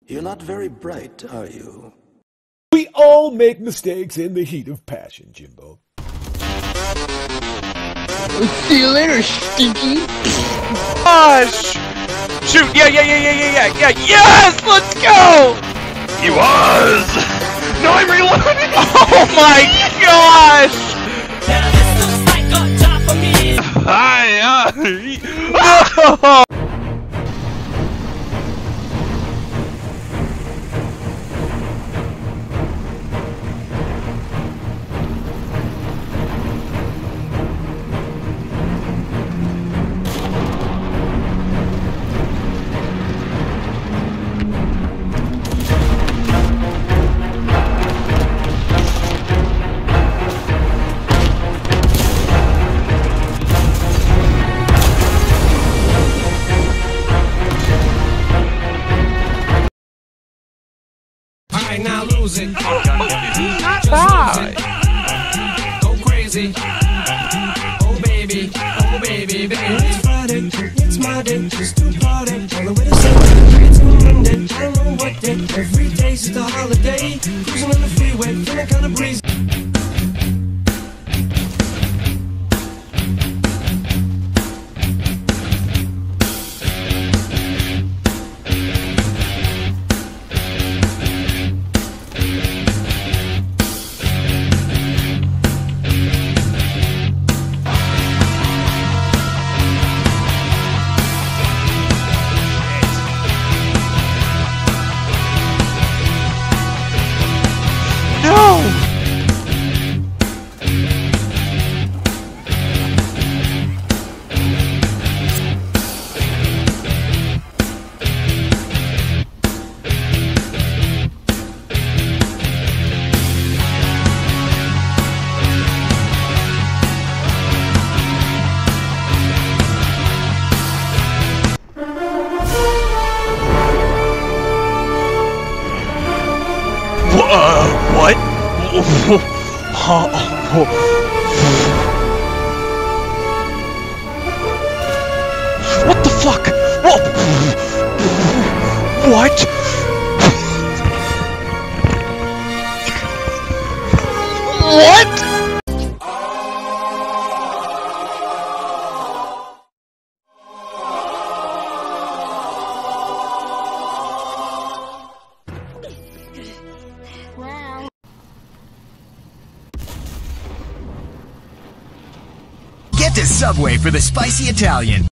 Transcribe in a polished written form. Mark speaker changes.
Speaker 1: You're not very bright, are you?
Speaker 2: We all make mistakes in the heat of passion, Jimbo.
Speaker 3: See you later, Stinky.
Speaker 4: Gosh! Shoot! Yeah! Yes! Let's go!
Speaker 5: He was! No, I'm reloading!
Speaker 4: Oh my gosh!
Speaker 6: Now this looks like on top of me.
Speaker 4: No!
Speaker 6: Alright, now lose it.
Speaker 4: Not bad.
Speaker 6: Go crazy. Oh baby, baby. It's Friday, it's my day, just to party. On the way to Sunday, it's Monday. I don't know what day. Every day's just a holiday. Cruising on the freeway, feeling kinda breezy.
Speaker 4: No! What? What the fuck? What? What?
Speaker 7: Wow.
Speaker 8: Get to Subway for the spicy Italian.